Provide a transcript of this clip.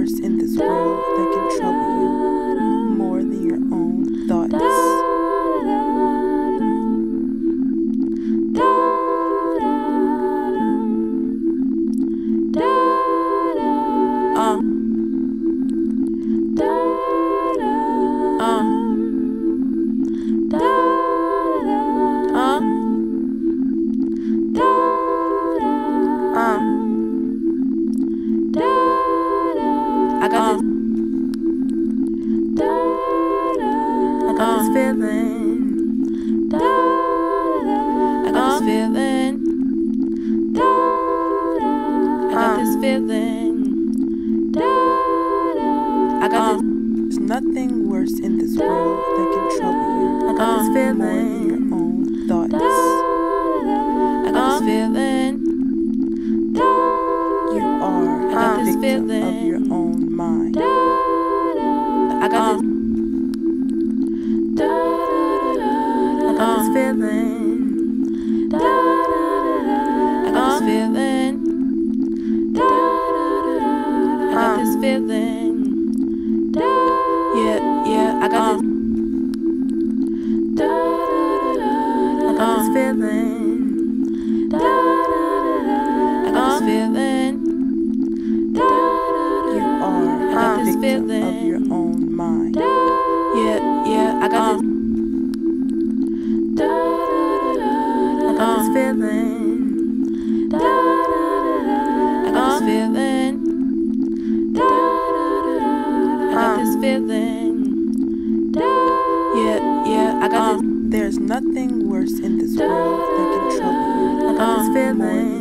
worse in this world that can trouble you more than your own thoughts. I got this feeling. I got this feeling. I got this feeling. I got this. There's nothing worse in this world that can trouble you. I got this feeling. More than your own thoughts. I got this feeling. You are a victim of your own mind. I got this. I got this feeling. I got this feeling. I got this feeling. Yeah, I got this. I got this feeling. I got this feeling. You are a victim of your own mind. Yeah, I got this. I got this feeling. I got this feeling. I got this feeling. Yeah, I got this. There's nothing worse in this world that can trouble you. I got this feeling.